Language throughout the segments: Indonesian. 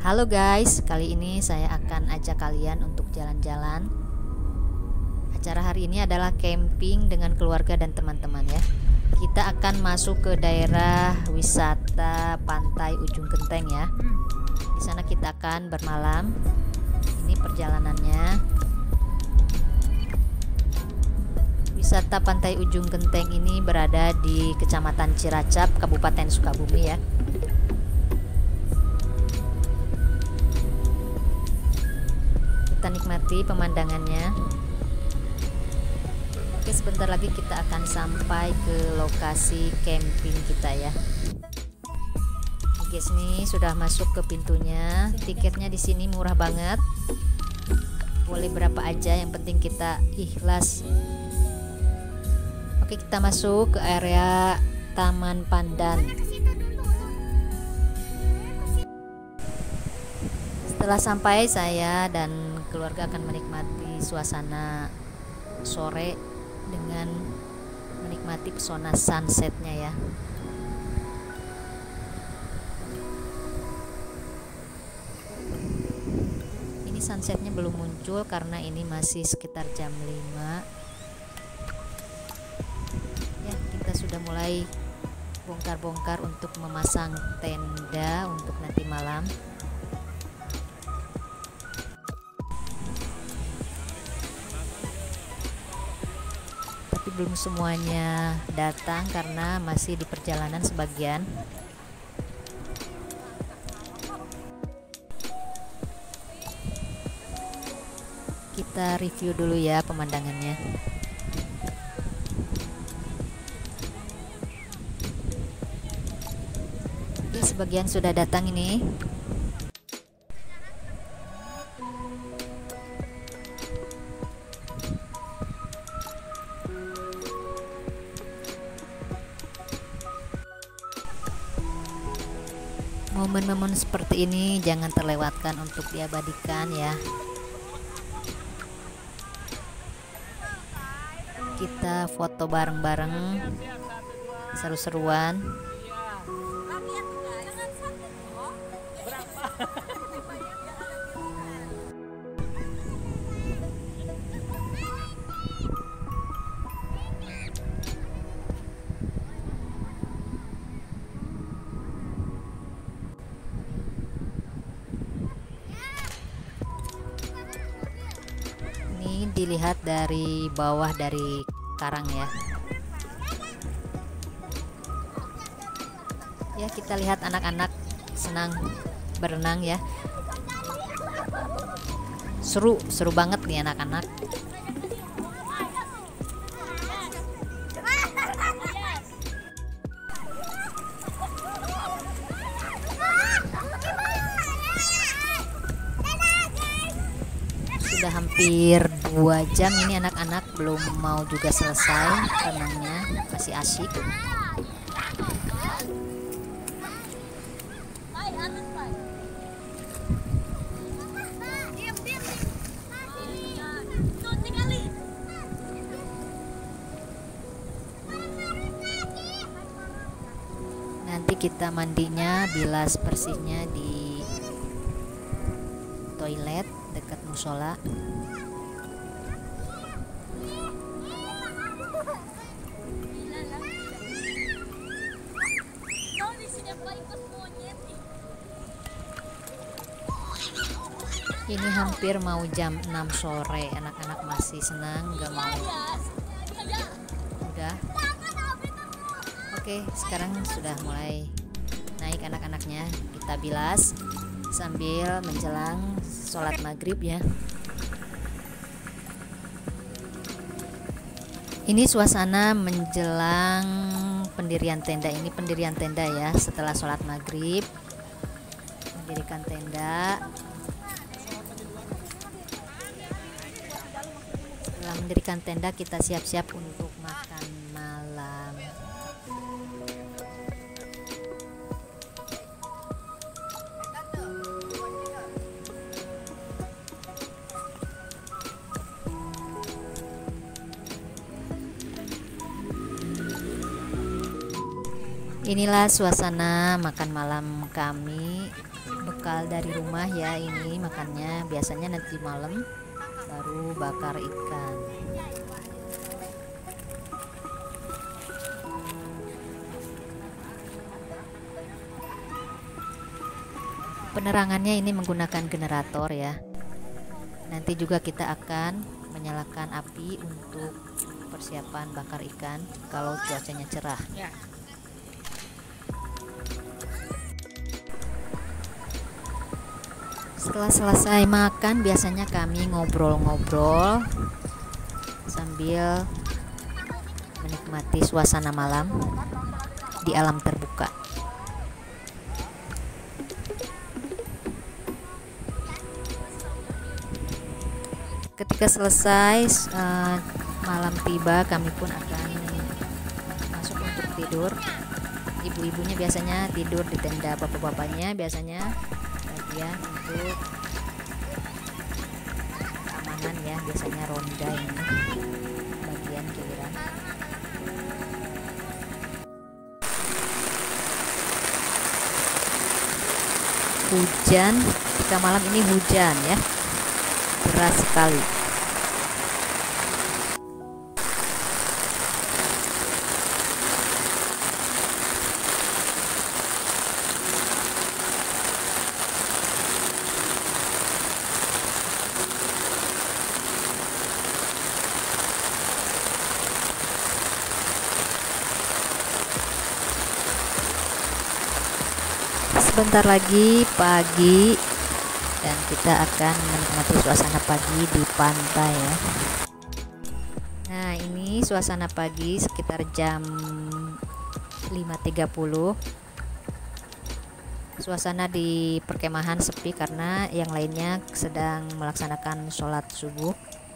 Halo guys, kali ini saya akan ajak kalian untuk jalan-jalan. Acara hari ini adalah camping dengan keluarga dan teman-teman ya. Kita akan masuk ke daerah wisata Pantai Ujung Genteng ya. Di sana kita akan bermalam. Ini perjalanannya. Wisata Pantai Ujung Genteng ini berada di Kecamatan Ciracap, Kabupaten Sukabumi ya. Kita nikmati pemandangannya. Oke, sebentar lagi kita akan sampai ke lokasi camping kita ya. Guys, nih sudah masuk ke pintunya. Tiketnya di sini murah banget. Boleh berapa aja, yang penting kita ikhlas. Oke, kita masuk ke area Taman Pandan. Setelah sampai, saya dan keluarga akan menikmati suasana sore dengan menikmati pesona sunsetnya ya. Ini sunsetnya belum muncul karena ini masih sekitar jam 5 ya. Kita sudah mulai bongkar-bongkar untuk memasang tenda untuk nanti malam. Belum semuanya datang karena masih di perjalanan sebagian. Kita review dulu ya pemandangannya. Oke, sebagian sudah datang ini. Momen-momen seperti ini jangan terlewatkan untuk diabadikan ya. Kita foto bareng-bareng, seru-seruan. Dilihat dari bawah dari karang ya. Ya, kita lihat anak-anak senang berenang ya. Seru banget nih anak-anak. Sudah hampir 2 jam ini anak-anak belum mau juga selesai renangnya, masih asyik. Nanti kita mandinya, bilas bersihnya di toilet dekat musola. Ini hampir mau jam 6 sore, anak-anak masih senang, gak mau. Udah. Oke, sekarang sudah mulai naik anak-anaknya. Kita bilas sambil menjelang sholat maghrib ya. Ini suasana menjelang pendirian tenda. Ini pendirian tenda ya, setelah sholat maghrib mendirikan tenda. Setelah mendirikan tenda, kita siap-siap untuk makan malam. Inilah suasana makan malam kami. bekal dari rumah ya ini makannya. Biasanya nanti malam baru bakar ikan. Penerangannya ini menggunakan generator ya. Nanti juga kita akan menyalakan api untuk persiapan bakar ikan kalau cuacanya cerah. Setelah selesai makan biasanya kami ngobrol-ngobrol sambil menikmati suasana malam di alam terbuka. Ketika selesai malam tiba, kami pun akan masuk untuk tidur. Ibu-ibunya biasanya tidur di tenda, bapak-bapaknya biasanya bagian untuk keamanan ya, biasanya ronda ini bagian giliran. Hujan, ketika malam ini hujan ya, deras sekali. Sebentar lagi pagi dan kita akan menikmati suasana pagi di pantai ya. Nah, ini suasana pagi sekitar jam 5.30. Suasana di perkemahan sepi karena yang lainnya sedang melaksanakan sholat subuh.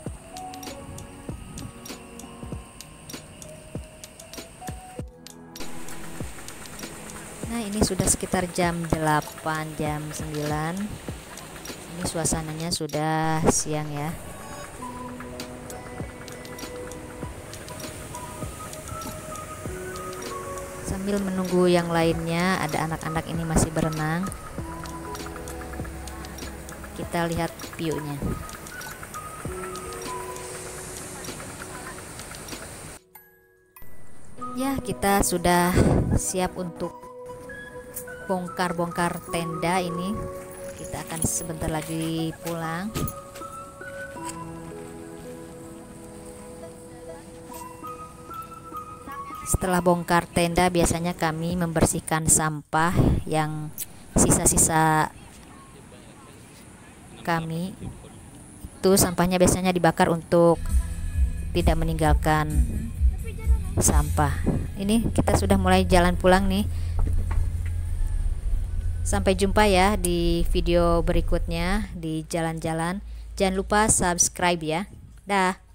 Nah, ini sudah sekitar jam 8, jam 9. Ini suasananya sudah siang ya. Sambil menunggu yang lainnya, ada anak-anak ini masih berenang. Kita lihat view-nya. Ya, kita sudah siap untuk bongkar-bongkar tenda ini. Kita akan sebentar lagi pulang. Setelah bongkar tenda biasanya kami membersihkan sampah yang sisa-sisa kami. Itu sampahnya biasanya dibakar untuk tidak meninggalkan sampah. Ini kita sudah mulai jalan pulang nih. Sampai jumpa ya di video berikutnya di jalan-jalan. Jangan lupa subscribe ya. Dah.